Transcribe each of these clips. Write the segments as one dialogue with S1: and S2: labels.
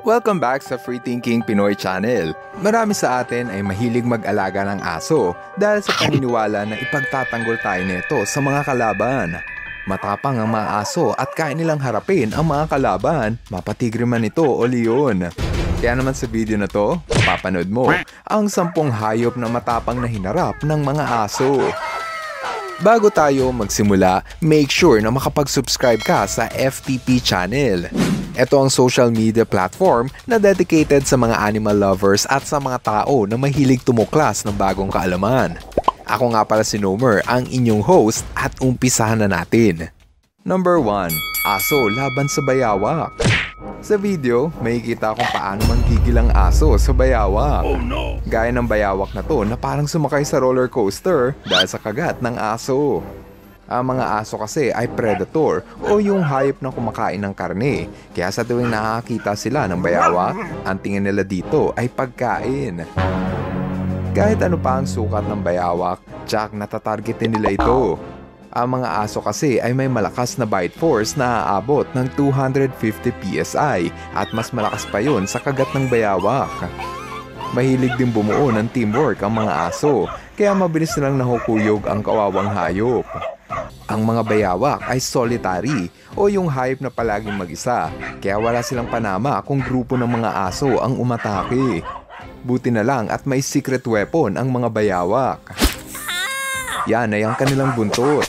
S1: Welcome back sa Free Thinking Pinoy Channel. Marami sa atin ay mahilig mag-alaga ng aso dahil sa paniniwala na ipagtatanggol tayo nito sa mga kalaban. Matapang ang mga aso at kaya nilang harapin ang mga kalaban, mapatigre man ito o leon. Kaya naman sa video na to, mapapanood mo ang 10 hayop na matapang na hinarap ng mga aso. Bago tayo magsimula, make sure na makapag-subscribe ka sa FTP channel. Ito ang social media platform na dedicated sa mga animal lovers at sa mga tao na mahilig tumuklas ng bagong kaalaman. Ako nga pala si Nomer, ang inyong host at umpisahan na natin. Number 1. Aso laban sa bayawak. Sa video, makikita kung paano manggigil ang aso sa bayawak. Gaya ng bayawak na to na parang sumakay sa roller coaster dahil sa kagat ng aso. Ang mga aso kasi ay predator o yung hayop na kumakain ng karne. Kaya sa tuwing nakakita sila ng bayawak, ang tingin nila dito ay pagkain. Kahit ano pa ang sukat ng bayawak, tsak natatargetin nila ito. Ang mga aso kasi ay may malakas na bite force na aabot ng 250 PSI at mas malakas pa yun sa kagat ng bayawak. Mahilig din bumuo ng teamwork ang mga aso, kaya mabilis nilang nahukuyog ang kawawang hayop. Ang mga bayawak ay solitary o yung hayop na palaging mag-isa, kaya wala silang panama kung grupo ng mga aso ang umatake. Buti na lang at may secret weapon ang mga bayawak. Yan ay ang kanilang buntot.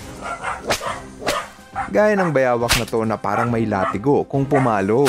S1: Gaya ng bayawak na to na parang may latigo kung pumalo.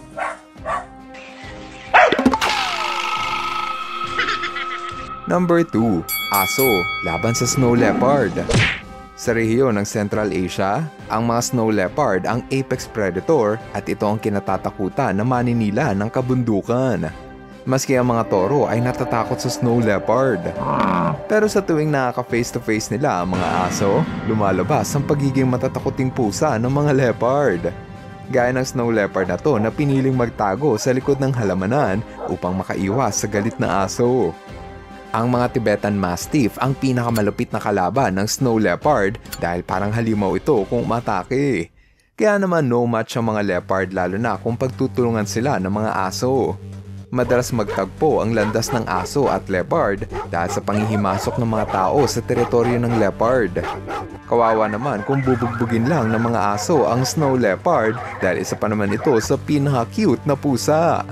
S1: Number 2. Aso laban sa snow leopard. Sa rehiyon ng Central Asia, ang mga snow leopard ang apex predator at ito ang kinatatakutan na maninila ng kabundukan. Maski ang mga toro ay natatakot sa snow leopard. Pero sa tuwing nakaka-face-to-face nila ang mga aso, lumalabas ang pagiging matatakoting pusa ng mga leopard. Gaya ng snow leopard na to na piniling magtago sa likod ng halamanan upang makaiwas sa galit na aso. Ang mga Tibetan Mastiff ang pinakamalupit na kalaban ng snow leopard dahil parang halimaw ito kung umatake. Kaya naman no match ang mga leopard lalo na kung pagtutulungan sila ng mga aso. Madalas magtagpo ang landas ng aso at leopard dahil sa panghihimasok ng mga tao sa teritoryo ng leopard. Kawawa naman kung bubugbugin lang ng mga aso ang snow leopard dahil isa pa naman ito sa pinaka-cute na pusa.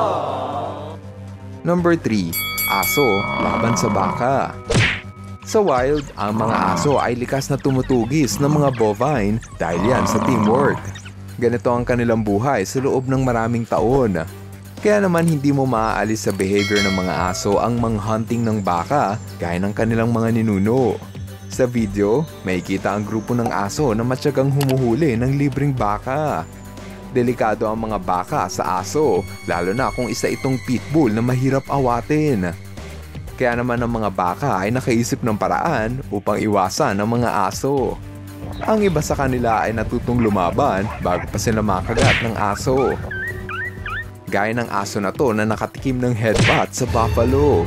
S1: Number 3. Aso laban sa baka. Sa wild, ang mga aso ay likas na tumutugis ng mga bovine dahil yan sa teamwork. Ganito ang kanilang buhay sa loob ng maraming taon. Kaya naman hindi mo maaalis sa behavior ng mga aso ang hunting ng baka gaya ng kanilang mga ninuno. Sa video, makikita ang grupo ng aso na matyagang humuhuli ng libreng baka. Delikado ang mga baka sa aso, lalo na kung isa itong pitbull na mahirap awatin. Kaya naman ang mga baka ay nakaisip ng paraan upang iwasan ang mga aso. Ang iba sa kanila ay natutong lumaban bago pa sila makagat ng aso. Gaya ng aso na to na nakatikim ng headbutt sa buffalo.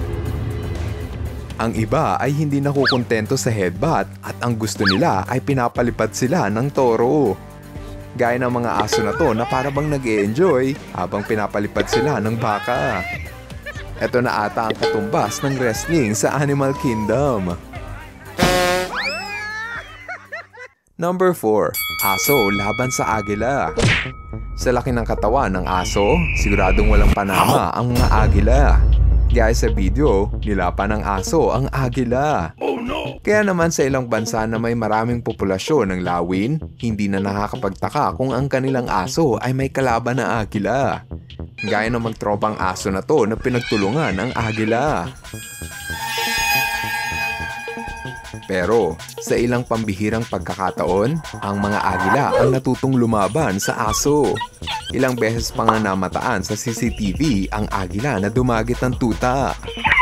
S1: Ang iba ay hindi nakukontento sa headbutt at ang gusto nila ay pinapalipad sila ng toro. Gaya ng mga aso na to na parabang nag-e-enjoy habang pinapalipad sila ng baka. Ito na ata ang katumbas ng wrestling sa Animal Kingdom. Number 4. Aso laban sa agila. Sa laki ng katawan ng aso, siguradong walang panama ang mga agila. Gaya sa video, nilapan ng aso ang agila. Kaya naman sa ilang bansa na may maraming populasyon ng lawin, hindi na nakakapagtaka kung ang kanilang aso ay may kalaban na agila. Gaya ng magtropang aso na to na pinagtulungan ang agila. Pero sa ilang pambihirang pagkakataon, ang mga agila ang natutong lumaban sa aso. Ilang beses pa nga namataan sa CCTV ang agila na dumagit ng tuta.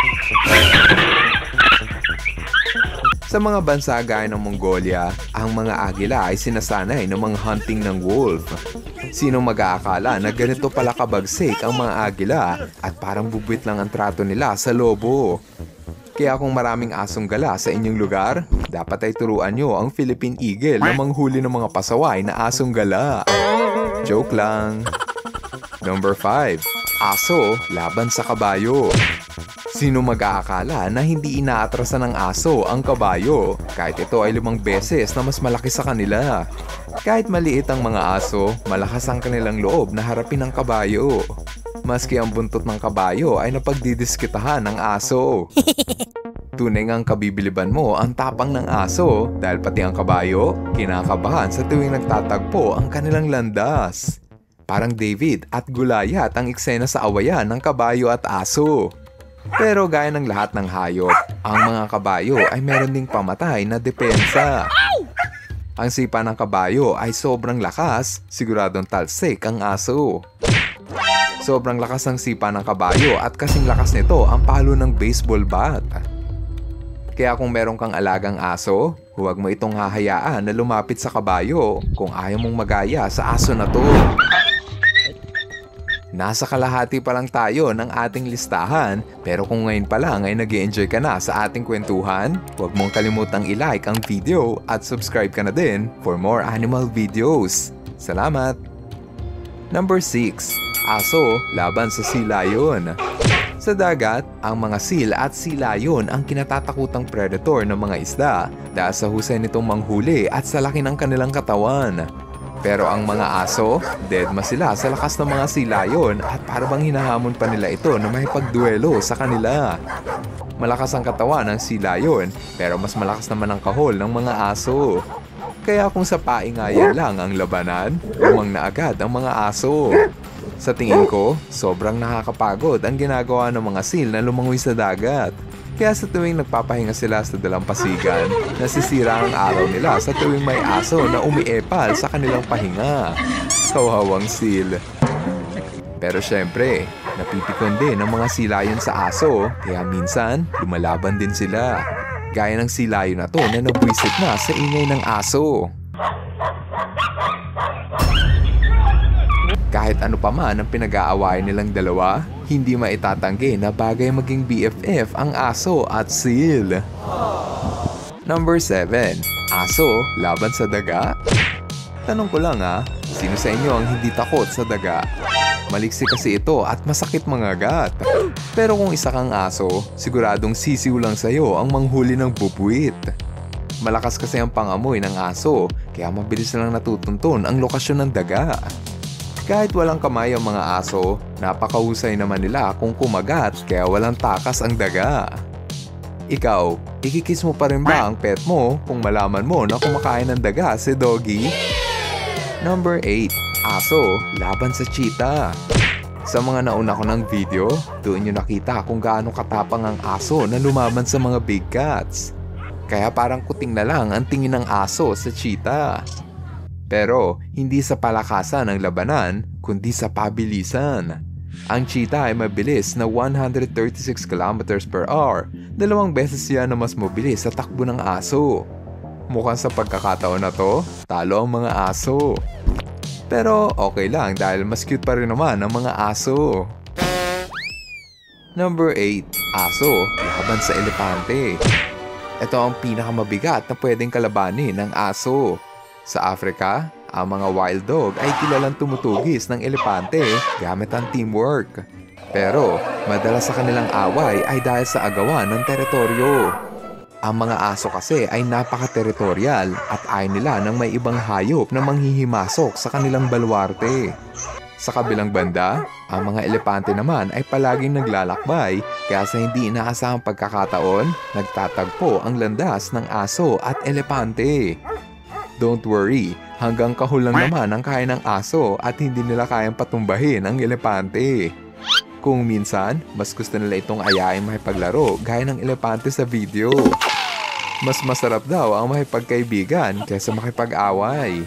S1: Sa mga bansa gaya ng Mongolia, ang mga agila ay sinasanay ng mga hunting ng wolf. Sino mag-aakala na ganito pala kabagsik ang mga agila at parang bubuit lang ang trato nila sa lobo. Kaya kung maraming asong gala sa inyong lugar, dapat ay turuan nyo ang Philippine Eagle na manghuli ng mga pasaway na asong gala. Joke lang. Number 5. Aso laban sa kabayo. Sino mag-aakala na hindi inaatrasan ng aso ang kabayo kahit ito ay 5 beses na mas malaki sa kanila? Kahit maliit ang mga aso, malakas ang kanilang loob na harapin ang kabayo. Maski ang buntot ng kabayo ay napagdidiskitahan ng aso. Tunay ngang kabibiliban mo ang tapang ng aso dahil pati ang kabayo kinakabahan sa tuwing nagtatagpo ang kanilang landas. Parang David at Goliath ang eksena sa awayan ng kabayo at aso. Pero gaya ng lahat ng hayop, ang mga kabayo ay meron ding pamatay na depensa. Ang sipa ng kabayo ay sobrang lakas, siguradong talsik ang aso. Sobrang lakas ang sipa ng kabayo at kasing lakas nito ang palo ng baseball bat. Kaya kung meron kang alagang aso, huwag mo itong hahayaan na lumapit sa kabayo kung ayaw mong magaya sa aso na to. Nasa kalahati pa lang tayo ng ating listahan, pero kung ngayon pa lang ay nag-i-enjoy ka na sa ating kwentuhan, huwag mong kalimutang i-like ang video at subscribe ka na din for more animal videos. Salamat! Number 6. Aso laban sa sea lion. Sa dagat, ang mga seal at sea lion ang kinatatakutang predator ng mga isda dahil sa husay nitong manghuli at sa laki ng kanilang katawan. Pero ang mga aso, deadma sila sa lakas ng mga sea lion at parang hinahamon pa nila ito na may pagduelo sa kanila. Malakas ang katawan ng sea lion pero mas malakas naman ang kahol ng mga aso. Kaya kung sa paingayan lang ang labanan, lumang na agad ang mga aso. Sa tingin ko, sobrang nakakapagod ang ginagawa ng mga seal na lumangoy sa dagat. Kaya sa tuwing nagpapahinga sila sa dalampasigan, nasisira ang araw nila sa tuwing may aso na umiepal sa kanilang pahinga. Kawawang seal. Pero syempre, napipikon din ang mga sea lion sa aso, kaya minsan lumalaban din sila. Gaya ng sea lion na to na nabwisit na sa ingay ng aso. Kahit ano pa man ang pinag-aawayan nilang dalawa, hindi maitatanggi na bagay maging BFF ang aso at seal. Number 7. Aso laban sa daga? Tanong ko lang sino sa inyo ang hindi takot sa daga? Maliksi kasi ito at masakit mangagat. Pero kung isa kang aso, siguradong sisiw lang sa'yo ang manghuli ng bubuwit. Malakas kasi ang pangamoy ng aso, kaya mabilis na lang natutuntun ang lokasyon ng daga. Kahit walang kamay ang mga aso, napakahusay naman nila kung kumagat kaya walang takas ang daga. Ikaw, ikikiss mo pa rin ba ang pet mo kung malaman mo na kumakain ng daga si Doggy? Number 8. Aso laban sa cheetah. Sa mga nauna ko ng video, doon nyo nakita kung gaano katapang ang aso na lumaban sa mga big cats. Kaya parang kuting na lang ang tingin ng aso sa cheetah. Pero hindi sa palakasan ng labanan, kundi sa pabilisan. Ang cheetah ay mabilis na 136 kilometers per hour, 2 beses yan na mas mabilis sa takbo ng aso. Mukhang sa pagkakataon na to, talo ang mga aso. Pero okay lang dahil mas cute pa rin naman ang mga aso. Number 8. Aso laban sa elepante. Ito ang pinakamabigat na pwedeng kalabanin ng aso. Sa Africa, ang mga wild dog ay kilalang tumutugis ng elepante gamit ang teamwork. Pero madalas sa kanilang away ay dahil sa agawan ng teritoryo. Ang mga aso kasi ay napaka-teritorial at ayaw nila ng may ibang hayop na manghihimasok sa kanilang baluarte. Sa kabilang banda, ang mga elepante naman ay palaging naglalakbay kaya sa hindi inaasahang pagkakataon, nagtatagpo ang landas ng aso at elepante. Don't worry, hanggang kahul lang naman ang kaya ng aso at hindi nila kayang patumbahin ang elepante. Kung minsan, mas gusto nila itong ayain makipaglaro gaya ng elepante sa video. Mas masarap daw ang makipagkaibigan kaysa makipag-away.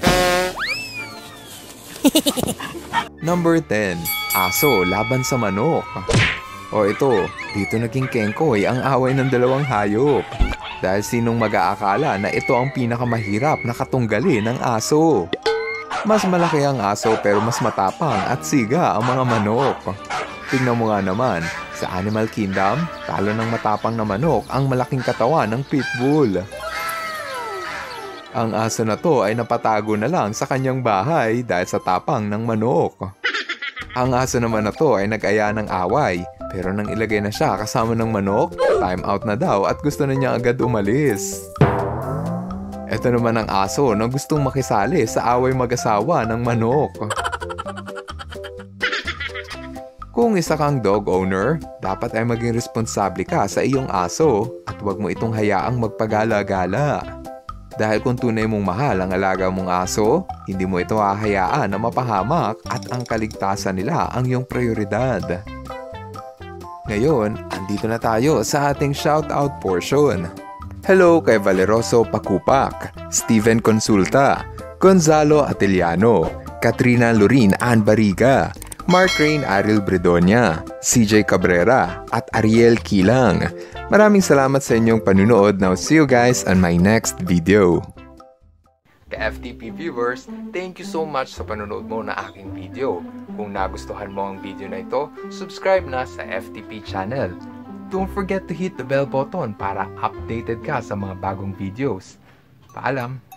S1: Number 10. Aso laban sa manok. O ito, dito naging kengkoy ang away ng dalawang hayop. Dahil sinong mag-aakala na ito ang pinakamahirap na katunggali ng aso. Mas malaki ang aso pero mas matapang at siga ang mga manok. Tingnan mo nga naman, sa Animal Kingdom, talo ng matapang na manok ang malaking katawan ng pitbull. Ang aso na to ay napatago na lang sa kanyang bahay dahil sa tapang ng manok. Ang aso naman na to ay nag-aya ng away, pero nang ilagay na siya kasama ng manok, time out na daw at gusto na niya agad umalis. Ito naman ang aso na gustong makisali sa away mag-asawa ng manok. Kung isa kang dog owner, dapat ay maging responsable ka sa iyong aso at huwag mo itong hayaang magpagala-gala. Dahil kung tunay mong mahal ang alaga mong aso, hindi mo ito hahayaan na mapahamak at ang kaligtasan nila ang iyong prioridad. Ngayon, andito na tayo sa ating shoutout portion. Hello kay Valeroso Pakupak, Steven Consulta, Gonzalo Atiliano, Katrina Lorin Ann Bariga, Mark Rain Ariel Bredonia, CJ Cabrera, at Ariel Kilang. Maraming salamat sa inyong panunood. Now see you guys on my next video. Ka-FTP viewers, thank you so much sa panunood mo na aking video. Kung nagustuhan mo ang video na ito, subscribe na sa FTP channel. Don't forget to hit the bell button para updated ka sa mga bagong videos. Paalam!